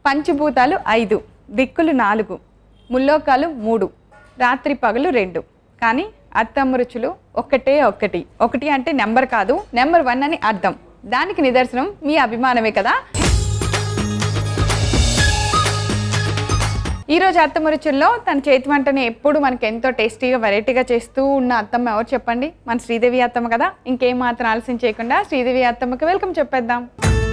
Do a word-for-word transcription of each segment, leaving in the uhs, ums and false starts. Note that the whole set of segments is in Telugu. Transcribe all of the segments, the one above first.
పంచభూతాలు ఐదు, దిక్కులు నాలుగు, ముల్లోకాలు మూడు, రాత్రి పగలు రెండు. కానీ అత్తమ్మ రుచులు ఒక్కటే ఒక్కటి. ఒకటి అంటే నెంబర్ కాదు, నెంబర్ వన్ అని అర్థం. దానికి నిదర్శనం మీ అభిమానమే కదా. ఈరోజు అత్తమ్మ రుచుల్లో తన చేతి వంటని ఎప్పుడు మనకి ఎంతో టేస్టీగా వెరైటీగా చేస్తూ ఉన్న అత్తమ్మ ఎవరు చెప్పండి? మన శ్రీదేవి అత్తమ్మ కదా. ఇంకేం మాత్రం ఆలస్యం చేయకుండా శ్రీదేవి అత్తమ్మకి వెల్కమ్ చెప్పేద్దాం.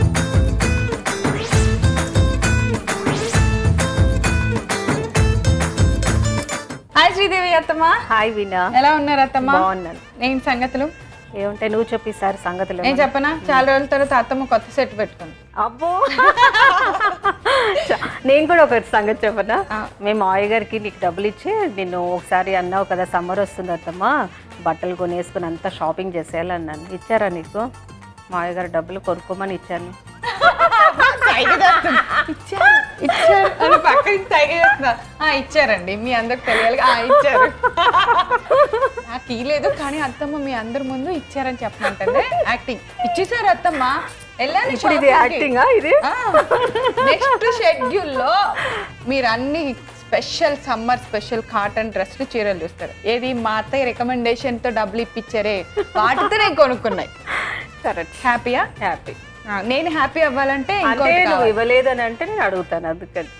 హాయ్ శ్రీదేవి అత్తమ్మ. హాయ్ వీణా, ఎలా ఉన్నారు అత్తమ్మ? బాగున్నాను. నేను సంగతులు ఏముంటే నువ్వు చెప్పిసారి సంగతులు. నేను చెప్పనా? చాలా రోజుల తర్వాత అత్తమ్మ కొత్త సెట్ పెట్టుకుంది. అబ్బో నేను కూడా ఒక సంగతి చెప్పనా. మేము మావయ్య గారికి నీకు డబ్బులు ఇచ్చి నిన్ను ఒకసారి అన్నావు కదా సమ్మర్ వస్తుంది అత్తమ్మ బట్టలు కొనేసుకుని అంతా షాపింగ్ చేసేయాలన్నాను. ఇచ్చారా నీకు? మావయ్య గారు డబ్బులు కొనుక్కోమని ఇచ్చాను. ఇచ్చారండి, మీ అందరికి తెలియాలి. ఇచ్చారు, నాకు ఇలేదు కానీ అత్తమ్మ మీ అందరి ముందు ఇచ్చారని చెప్పమంటే యాక్టింగ్ ఇచ్చేసారు అత్తమ్మ. ఇప్పుడు ఇది యాక్టింగ్. ఇది నెక్స్ట్ షెడ్యూల్ లో మీరు అన్ని స్పెషల్ సమ్మర్ స్పెషల్ కాటన్ డ్రెస్లు చీరలు చూస్తారు. ఏది మా అత్తయ్య రికమెండేషన్ తో డబ్బులు ఇప్పించారే వాటితో నేను కొనుక్కున్నాయి. కరెక్ట్. హ్యాపీయా? హ్యాపీ. నేను హ్యాపీ అవ్వాలంటే నువ్వు ఇవ్వలేదని అంటే నేను అడుగుతాను అందుకని.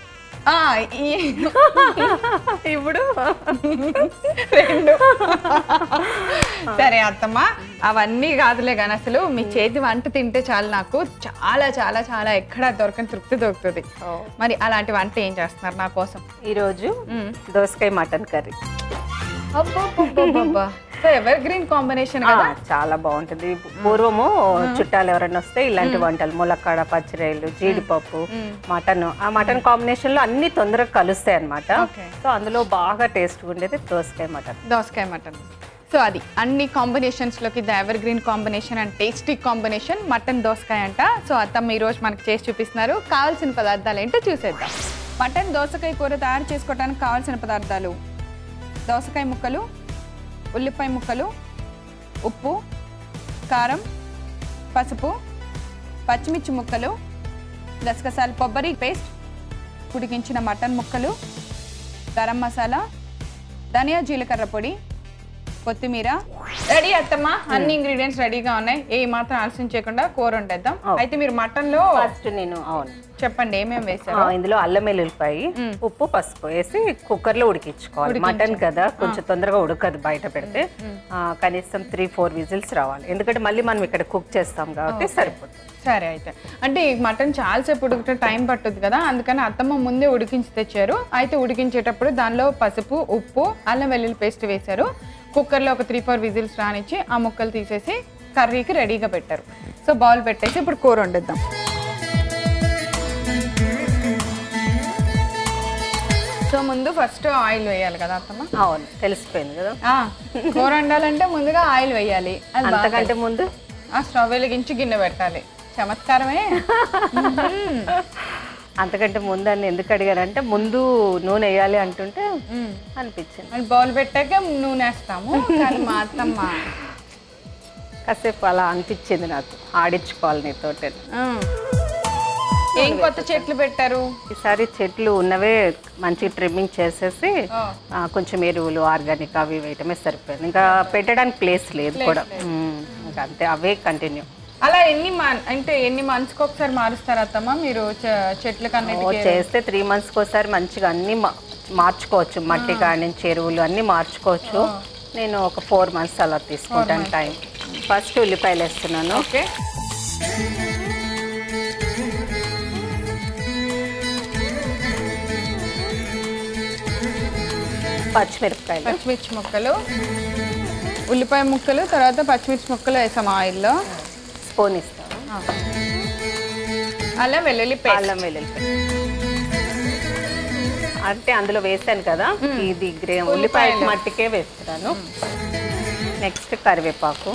ఇప్పుడు రెండు. సరే అత్తమ్మ, అవన్నీ కాదులే కానీ అసలు మీ చేతి వంట తింటే చాలు నాకు చాలా చాలా చాలా ఎక్కడ దొరకని తృప్తి దొరుకుతుంది. మరి అలాంటి వంట ఏం చేస్తున్నారు నా కోసం? ఈరోజు దోసకాయ మటన్ కర్రీ. అబ్బా, ఎవర్ గ్రీన్ కాంబినేషన్ కదా, చాలా బాగుంటుంది. పూర్వము చుట్టాలు ఎవరైనా వస్తే ఇలాంటి వంటలు ములక్కాడ, పచ్చిరాయలు, జీడిపప్పు, మటన్, ఆ మటన్ కాంబినేషన్ లో అన్ని తొందరగా కలుస్తాయి అన్నమాట. సో అందులో బాగా టేస్ట్ ఉండేది దోసకాయ మటన్. దోసకాయ మటన్. సో అది అన్ని కాంబినేషన్స్ లోకి the evergreen combination and tasty combination mutton దోసకాయ అంట. సో అత్తమ్మ ఈ రోజు మనకి చేసి చూపిస్తున్నారు. కావాల్సిన పదార్థాలు ఏంటో చూసేద్దాం. మటన్ దోసకాయ కూర తయారు చేసుకోవడానికి కావాల్సిన పదార్థాలు: దోసకాయ ముక్కలు, ఉల్లిపాయ ముక్కలు, ఉప్పు, కారం, పసుపు, పచ్చిమిర్చి ముక్కలు, గసగసాలు, కొబ్బరి పేస్ట్, ఉడికించిన మటన్ ముక్కలు, గరం మసాలా, ధనియా జీలకర్ర పొడి, కొత్తిమీర. రెడీ అత్తమ్మ, అన్ని ఇంగ్రీడియంట్స్ రెడీగా ఉన్నాయి. ఏ మాత్రం ఆలస్యం చేయకుండా కూర వండేద్దాం. అయితే మీరు మటన్ లో ఫస్ట్ నేను అవును చెప్పండి ఏమేమి వేసారు? ఇందులో అల్లం వెల్లుల్లిపాయ, ఉప్పు, పసుపు వేసి కుక్కర్ లో ఉడికించుకోవాలి. మటన్ కదా కొంచెం తొందరగా ఉడకదు బయట పెడితే. కనీసం త్రీ ఫోర్ విజిల్స్ రావాలి, ఎందుకంటే మళ్ళీ మనం ఇక్కడ కుక్ చేస్తాం కాబట్టి సరిపోతుంది. సరే అయితే, అంటే ఈ మటన్ చాలాసేపు ఉడికితే టైం పట్టుద్ది కదా, అందుకని అత్తమ్మ ముందే ఉడికించి తెచ్చారు. అయితే ఉడికించేటప్పుడు దానిలో పసుపు, ఉప్పు, అల్లం వెల్లుల్లి పేస్ట్ వేశారు. కుక్కర్లో ఒక త్రీ ఫోర్ విజిల్స్ రానిచ్చి ఆ ముక్కలు తీసేసి కర్రీకి రెడీగా పెట్టారు. సో బౌల్ పెట్టేసి ఇప్పుడు కూర వండిద్దాం. సో ముందు ఫస్ట్ ఆయిల్ వేయాలి కదా అత్తమ్మ? అవును, తెలిసిపోయింది కదా. కూర వండాలంటే ముందుగా ఆయిల్ వేయాలి. అంతకంటే ముందు ఆ స్టవ్ వెలిగించి గిన్నె పెట్టాలి. చమత్కారమే. అంతకంటే ముందు అని ఎందుకు అడిగారంటే ముందు నూనె వేయాలి అంటుంటే అనిపించింది. బౌల్ పెట్టాక నూనె వేస్తాము కానీ మా అత్తమ్మ కాసేపు అలా అనిపించింది నాకు, ఆడించుకోవాలి నీతో. ఏం కొత్త చెట్లు పెట్టారు ఈసారి? చెట్లు ఉన్నవే మంచిగా ట్రిమ్మింగ్ చేసేసి కొంచెం ఎరువులు ఆర్గానిక్ అవి వేయటమే సరిపోయింది. ఇంకా పెట్టడానికి ప్లేస్ లేదు కూడా, ఇంకా అంతే అవే కంటిన్యూ. అలా ఎన్ని అంటే ఎన్ని మంత్స్కి ఒకసారి మారుస్తారు అత్తమ్మ మీరు చెట్లు? కన్నా చేస్తే త్రీ మంత్స్కి ఒకసారి మంచిగా అన్ని మార్చుకోవచ్చు, మట్టి కాడి నుంచి ఎరువులు అన్నీ మార్చుకోవచ్చు. నేను ఒక ఫోర్ మంత్స్ అలా తీసుకుంటాను టైం. ఫస్ట్ ఉల్లిపాయలు వేస్తున్నాను. ఓకే. పచ్చిమిరపకాయలు, పచ్చిమిర్చి ముక్కలు, ఉల్లిపాయ ముక్కలు, తర్వాత పచ్చిమిర్చి ముక్కలు వేసాం ఆయిల్లో. స్పూన్ ఇస్తాను. అల్లం వెల్లుల్లి పేస్ట్. అల్లం వెల్లుల్లి పేస్ట్ అంటే అందులో వేసాను కదా, ఇది గ్రే ఉల్లిపాయ మట్టికే వేస్తున్నాను. నెక్స్ట్ కరివేపాకు,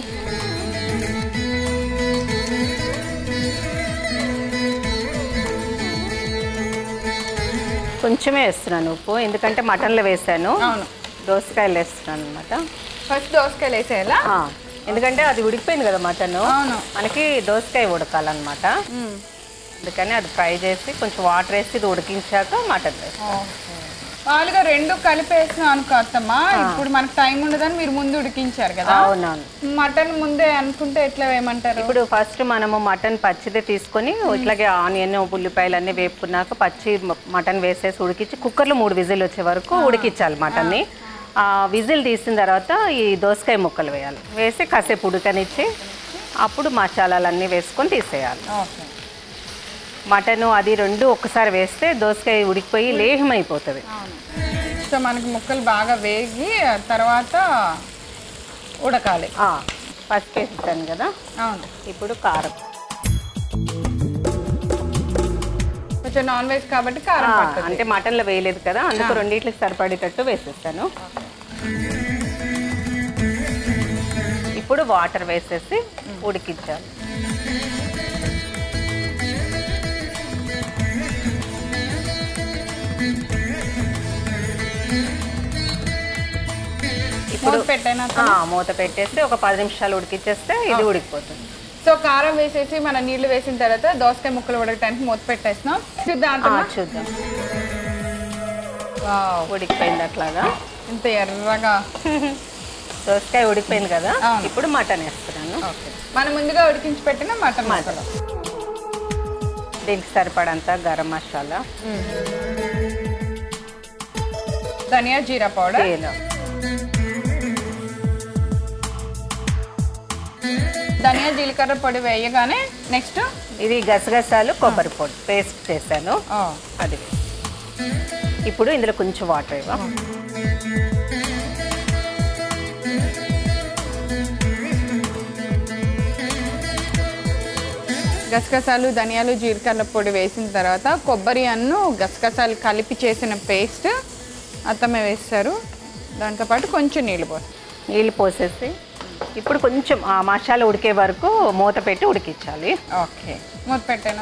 కొంచెమే వేస్తున్నాను ఉప్పు, ఎందుకంటే మటన్లో వేసాను. దోసకాయలు వేస్తున్నాను అనమాట. ఫస్ట్ దోసకాయలు వేసేయాలా? ఎందుకంటే అది ఉడికిపోయింది కదా మటన్, మనకి దోసకాయ ఉడకాలన్నమాట. అందుకని అది ఫ్రై చేసి కొంచెం వాటర్ వేసి ఇది ఉడికించాక మటన్ వేస్తాం. మామూలుగా రెండు కలిపేసినా అనుకో అత్తమ్మా, ఇప్పుడు మనకు టైం ఉండదని మీరు ముందు ఉడికించారు కదా. అవునవును. మటన్ ముందే అనుకుంటే ఎట్లా వేయమంటారు? ఇప్పుడు ఫస్ట్ మనము మటన్ పచ్చిదే తీసుకొని ఇట్లాగే ఆనియన్ ఉల్లిపాయలు అన్నీ వేపుకున్నాక పచ్చి మటన్ వేసేసి ఉడికించి కుక్కర్లో మూడు విజిల్ వచ్చే వరకు ఉడికించాలి మటన్ని. ఆ విజిల్ తీసిన తర్వాత ఈ దోసకాయ ముక్కలు వేయాలి, వేసి కాసేపు ఉడకనిచ్చి అప్పుడు మసాలాలన్నీ వేసుకొని తీసేయాలి. మటను అది రెండు ఒక్కసారి వేస్తే దోసకాయ ఉడికిపోయి లేహం అయిపోతుంది. సో మనకి ముక్కలు బాగా వేగి తర్వాత ఉడకాలి. ఫస్ట్ వేస్తాను కదా. అవును. ఇప్పుడు కారం, కొంచెం నాన్ వెజ్ కాబట్టి కారం అంటే మటన్లో వేయలేదు కదా, అందుకు రెండింటికి సరిపడేటట్టు వేసేస్తాను. ఇప్పుడు వాటర్ వేసేసి ఉడికించాలి. ఇప్పుడు పెట్టైనా మూత పెట్టేసి ఒక పది నిమిషాలు ఉడికిచ్చేస్తే ఇది ఉడికిపోతుంది. సో కారం వేసేసి మన నీళ్లు వేసిన తర్వాత దోసకాయ ముక్కలు ఉడకటానికి మూత పెట్టేసినాం. చూద్దాం చూద్దాం. ఉడికిపోయింది అట్లాగా, ఇంత ఎర్రగా దోసకాయ ఉడికిపోయింది కదా. ఇప్పుడు మటన్ వేస్తున్నాను. మనం ముందుగా ఉడికించి పెట్టిన మటన్ మసాలా, దీనికి సరిపడంత గరం మసాలా, ధనియా జీరా పౌడర్, ధనియా జీలకర్ర పొడి వేయగానే నెక్స్ట్ ఇది గసగసాలు కొబ్బరి పొడి పేస్ట్ చేశాను అది. ఇప్పుడు ఇందులో కొంచెం వాటర్ ఇవ్వ. గసగసాలు ధనియాలు జీలకర్ర పొడి వేసిన తర్వాత కొబ్బరి అన్ను గసగసాలు కలిపి చేసిన పేస్ట్ అత్తమే వేస్తారు. దాంతోపాటు కొంచెం నీళ్ళు పోసి నీళ్ళు పోసేసి ఇప్పుడు కొంచెం ఆ మసాలా ఉడికే వరకు మూత పెట్టి ఉడికించాలి. ఓకే, మూత పెట్టాను.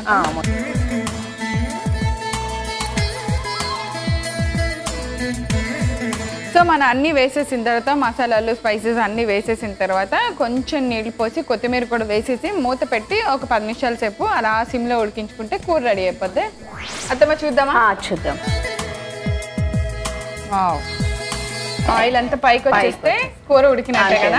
సో మన అన్నీ వేసేసిన తర్వాత మసాలాలు స్పైసెస్ అన్నీ వేసేసిన తర్వాత కొంచెం నీళ్ళు పోసి కొత్తిమీర కూడా వేసేసి మూత పెట్టి ఒక పది నిమిషాల సేపు అలా సిమ్లో ఉడికించుకుంటే కూర రెడీ అయిపోద్ది. అత్తమ్మ చూద్దామా? చూద్దాం. ఆయిల్ అంతా పైకి వచ్చేస్తే కూర ఉడికినట్టే కదా.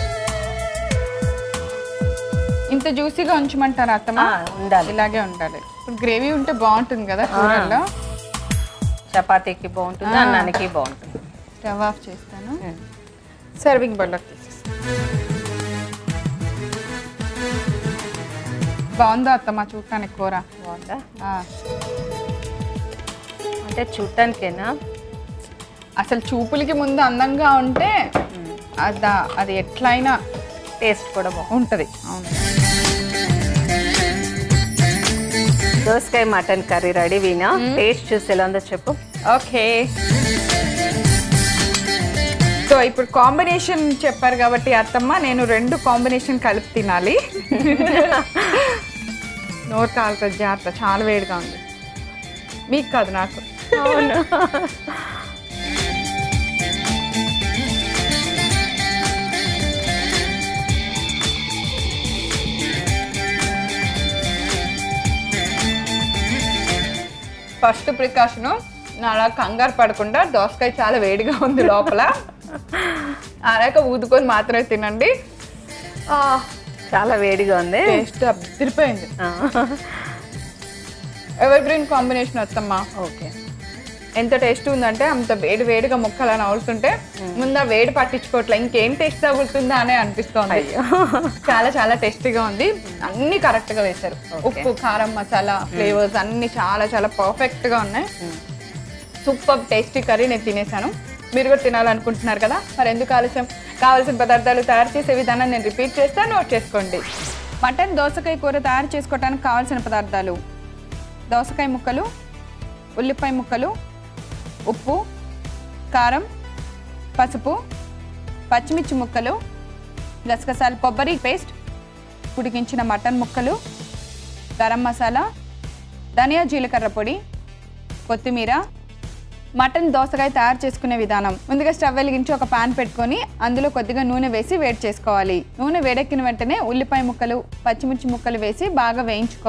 ఇంత జ్యూసీగా ఉంచమంటారా అత్తమ్మ? ఉండాలి, ఇలాగే ఉండాలి. ఇప్పుడు గ్రేవీ ఉంటే బాగుంటుంది కదా కూరల్లో. చపాతీకి బాగుంటుంది, అన్నానికి బాగుంటుంది. స్టవ్ ఆఫ్ చేస్తాను. సర్వింగ్ బౌల్లోకి తీసేస్తాను. బాగుందా అత్తమ్మ చూడటానికి కూర? బాగుందా అంటే చూడటానికేనా? అసలు చూపులకి ముందు అందంగా ఉంటే అదా అది ఎట్లయినా టేస్ట్ కూడా బాగుంటుంది. అవును. దోసకాయ mutton curry ready. Veena taste చూసి ఎలా ఉందో చెప్పు. ఓకే, సో ఇప్పుడు కాంబినేషన్ చెప్పారు కాబట్టి అత్తమ్మ నేను రెండు కాంబినేషన్ కలిపి తినాలి. నోరు కాలుతుంది, జాగ్రత్త, చాలా వేడిగా ఉంది. మీకు కాదు, నాకు. అవును. ఫస్ట్ ప్రికాషను అలా కంగారు పడకుండా, దోసకాయ చాలా వేడిగా ఉంది లోపల, అలాక ఊదుకొని మాత్రమే తినండి. చాలా వేడిగా ఉంది, టేస్ట్ అదిరిపోయింది. ఎవర్ గ్రీన్ కాంబినేషన్ వస్తమ్మా. ఓకే, ఎంత టేస్ట్ ఉందంటే అంత వేడి వేడిగా ముక్కలు అని అవుతుంటే ముందు వేడి పట్టించుకోవట్లే, ఇంకేం టేస్ట్ తగులుతుందా అనే అనిపిస్తోంది. చాలా చాలా టేస్టీగా ఉంది. అన్ని కరెక్ట్ గా వేశారు. ఉప్పు, కారం, మసాలా, ఫ్లేవర్స్ అన్ని చాలా చాలా పర్ఫెక్ట్ గా ఉన్నాయి. సూపర్ టేస్టీ కర్రీ నేను తినేసాను. మీరు కూడా తినాలనుకుంటున్నారు కదా, మరి ఎందుకు ఆలస్యం? కావాల్సిన పదార్థాలు తయారు చేసే విధానం నేను రిపీట్ చేస్తాను, నోట్ చేసుకోండి. మటన్ దోసకాయ కూర తయారు చేసుకోవడానికి కావాల్సిన పదార్థాలు: దోసకాయ ముక్కలు, ఉల్లిపాయ ముక్కలు, ఉప్పు, కారం, పసుపు, పచ్చిమిర్చి ముక్కలు, గసగసాల కొబ్బరి పేస్ట్, ఉడికించిన మటన్ ముక్కలు, గరం మసాలా, ధనియా జీలకర్ర పొడి, కొత్తిమీర. మటన్ దోసకాయ తయారు చేసుకునే విధానం: ముందుగా స్టవ్ వెలిగించి ఒక పాన్ పెట్టుకొని అందులో కొద్దిగా నూనె వేసి వేడి చేసుకోవాలి. నూనె వేడెక్కిన వెంటనే ఉల్లిపాయ ముక్కలు, పచ్చిమిర్చి ముక్కలు వేసి బాగా వేయించుకోవాలి.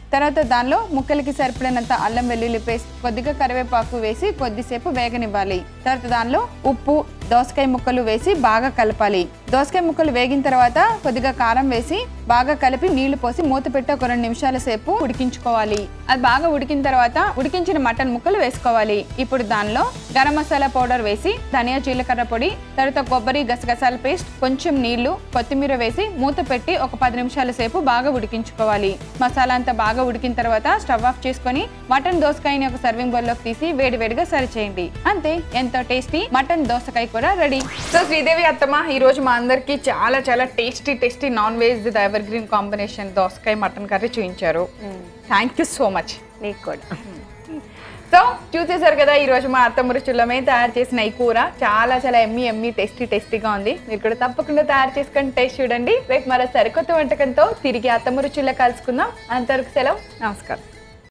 తర్వాత దానిలో ముక్కలకి సరిపడినంత అల్లం వెల్లుల్లి పేస్ట్, కొద్దిగా కరివేపాకు వేసి కొద్దిసేపు వేగనివ్వాలి. తర్వాత దానిలో ఉప్పు, దోసకాయ ముక్కలు వేసి బాగా కలపాలి. దోసకాయ ముక్కలు వేగిన తర్వాత కొద్దిగా కారం వేసి బాగా కలిపి నీళ్లు పోసి మూత పెట్టి ఒక రెండు నిమిషాల సేపు ఉడికించుకోవాలి. అది బాగా ఉడికిన తర్వాత ఉడికించిన మటన్ ముక్కలు వేసుకోవాలి. ఇప్పుడు దానిలో గరం మసాలా పౌడర్ వేసి ధనియా జీలకర్ర పొడి, తర్వాత కొబ్బరి గసగసాల పేస్ట్, కొంచెం నీళ్లు, కొత్తిమీర వేసి మూత పెట్టి ఒక పది నిమిషాల సేపు బాగా ఉడికించుకోవాలి. మసాలా అంతా బాగా ఉడికిన తర్వాత స్టవ్ ఆఫ్ చేసుకొని మటన్ దోసకాయని ఒక సర్వింగ్ బౌల్ లోకి తీసి వేడి వేడిగా సర్వ్ చేయండి. అంతే, ఎంతో టేస్టీ మటన్ దోసకాయ కూడా రెడీ. సో శ్రీదేవి అత్తమ్మ ఈ రోజు మా అందరికి చాలా చాలా tasty tasty non veg evergreen combination దోసకాయ మటన్ కర్రీ చూపించారు. Thank you so much. నీకు కూడా. సో చూసేసారు కదా, ఈ రోజు మా అత్తమ్మ రుచులమే తయారు చేసిన ఈ కూర చాలా చాలా ఎమ్మి ఎమ్మి టేస్టీ టేస్టీగా ఉంది. మీరు కూడా తప్పకుండా తయారు చేసుకొని టేస్ట్ చూడండి. రేపు మరో సరికొత్త వంటకంతో తిరిగి అత్తమ్మ రుచుల్లో కలుసుకుందాం. అంతవరకు సెలవు, నమస్కారం.